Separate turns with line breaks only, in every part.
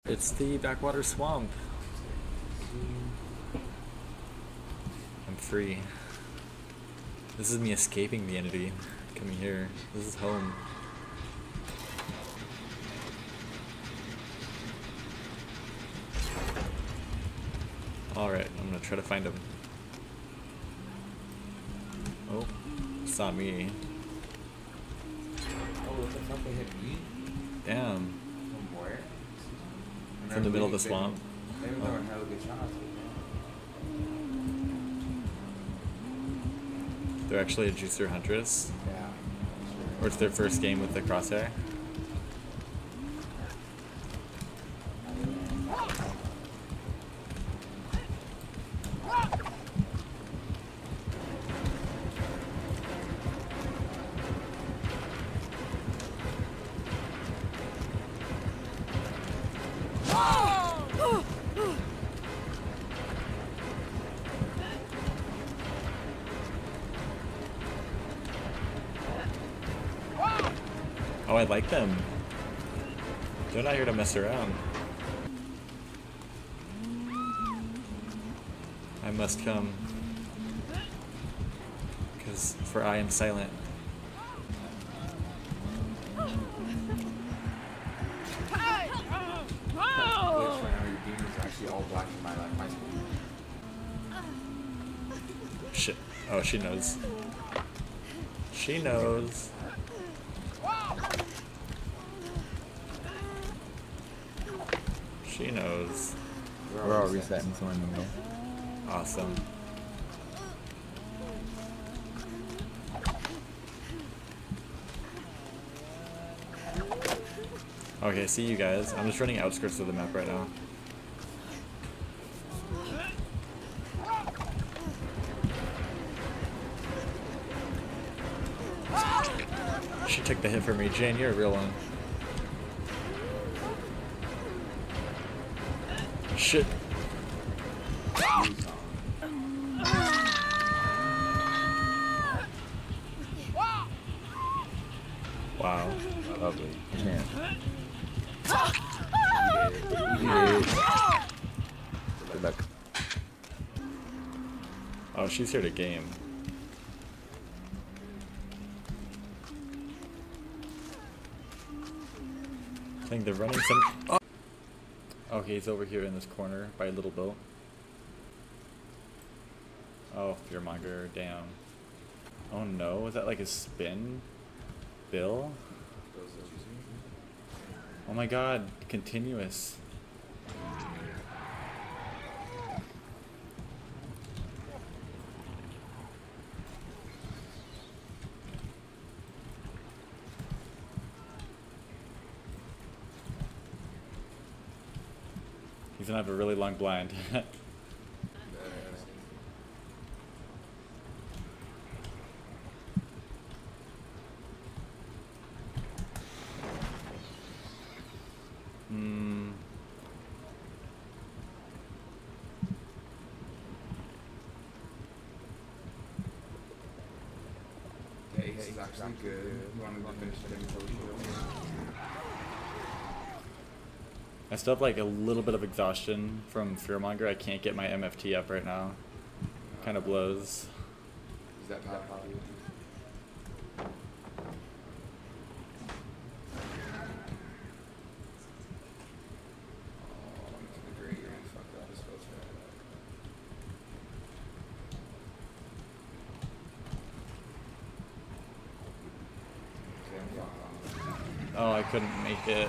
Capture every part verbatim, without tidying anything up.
It's the backwater swamp. I'm free. This is me escaping the entity. Coming here. This is home. Alright, I'm gonna try to find him. Oh, saw me.
Oh, what the fuck, they hit me?
Damn.
From where?
It's in the middle of the swamp.
They were throwing hella good shots.
They're actually a Juicer Huntress.
Yeah.
Or it's their first game with the crosshair. Oh, I like them. They're not here to mess around. I must come. Because for I am silent.
Glitch right now, your demons are actually all blocking my life, my screen.
Shit. Oh, she knows. She knows. She knows.
We're all resetting, so in the middle.
Awesome. Okay, see you guys. I'm just running outskirts of the map right now. She took the hit for me. Jane, you're a real one. Shit. Wow.
Lovely. Man. Good luck.
Oh, she's here to game. I think they're running some... Oh. Okay, he's over here in this corner by a little boat. Oh, Fearmonger, damn. Oh no, is that like a spin? Bill? Oh my god, continuous. He's gonna have a really long blind. Hmm.
Yeah, Ace is actually good. You want to finish the inventory?
I still have like a little bit of exhaustion from Fearmonger. I can't get my M F T up right now. Kind of blows.
Is that bad probably?
Oh, I couldn't make it.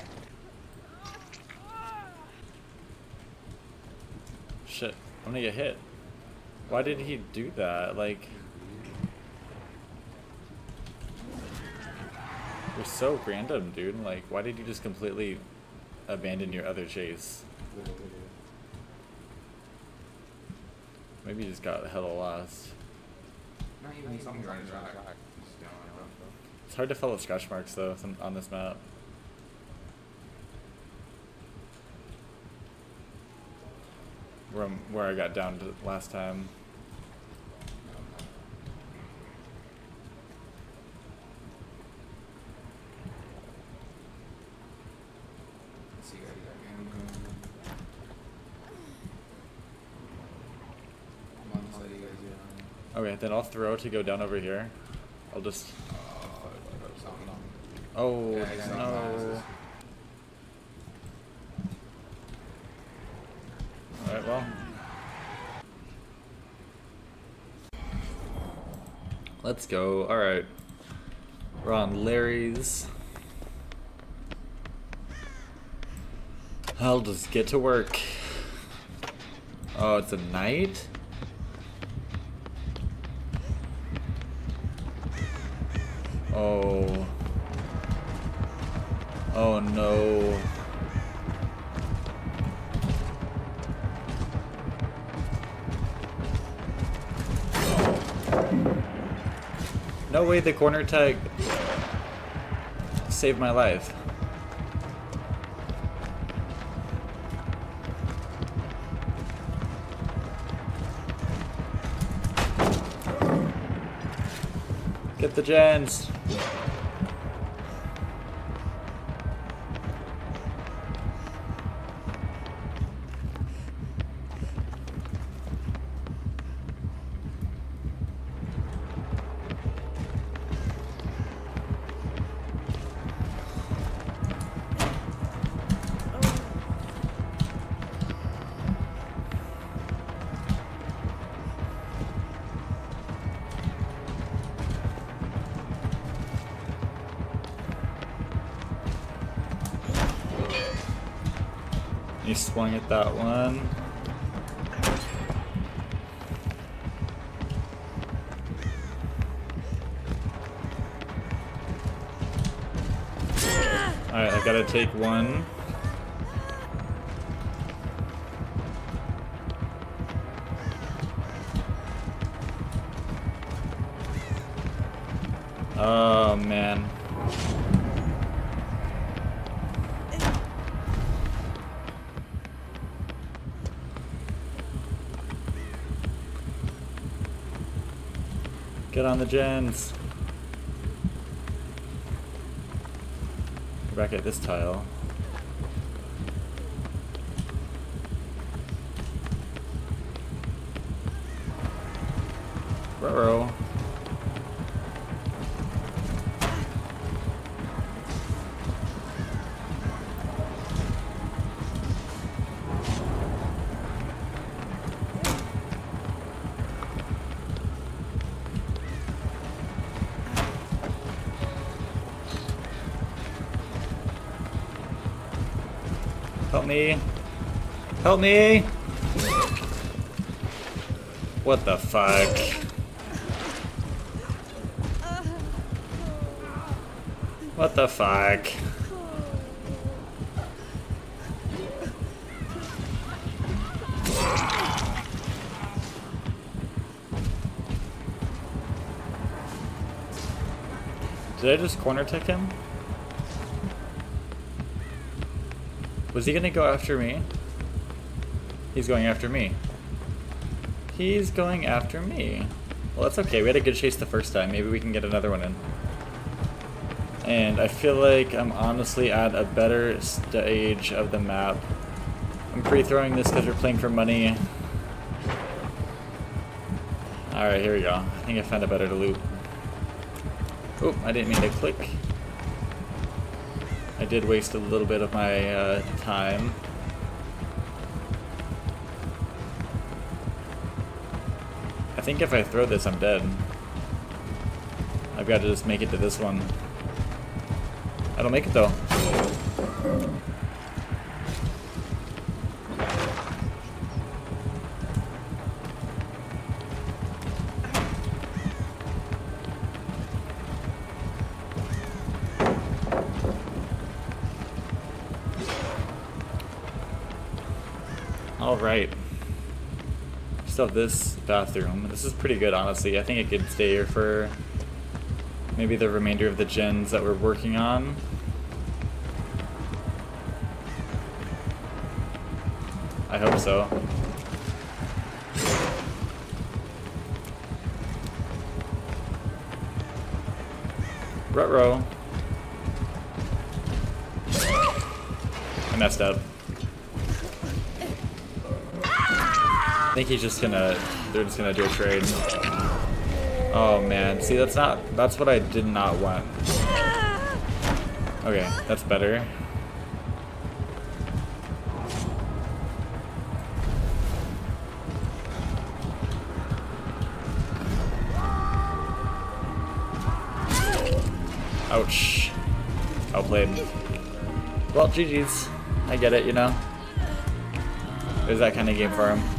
Shit, I'm gonna get hit. Why did he do that? Like, you're so random, dude. Like, why did you just completely abandon your other chase? Maybe you just got hella lost.
Not even something right track.
It's hard to follow scratch marks though on this map. Where, I'm, where I got down to last time.
Let's see, I got
Okay, then I'll throw to go down over here. I'll just... Oh,
Yeah, he's on
no.
glasses.
Alright, well. Let's go. Alright. We're on Larry's. I'll just get to work. Oh, it's a night? Oh. Oh no. No way the corner tag saved my life. Get the gens. He swung at that one. Alright, I gotta take one. Oh man. Get on the gens. We're back at this tile. Ruh-roh. Help me. Help me! What the fuck? What the fuck? Did I just corner tick him? Was he gonna go after me? He's going after me. He's going after me. Well, that's okay. We had a good chase the first time. Maybe we can get another one in. And I feel like I'm honestly at a better stage of the map. I'm pre-throwing this because we're playing for money. Alright, here we go. I think I found a better to loot. Oh, I didn't mean to click. I did waste a little bit of my uh, time. I think if I throw this, I'm dead. I've got to just make it to this one. I don't make it though. Alright. Still have this bathroom. This is pretty good, honestly. I think it could stay here for maybe the remainder of the gens that we're working on. I hope so. Ruh-roh. I messed up. I think he's just gonna, they're just gonna do a trade. Oh man, see that's not, that's what I did not want. Okay, that's better. Ouch. Outplayed. Well, G G's. I get it, you know. It was that kind of game for him.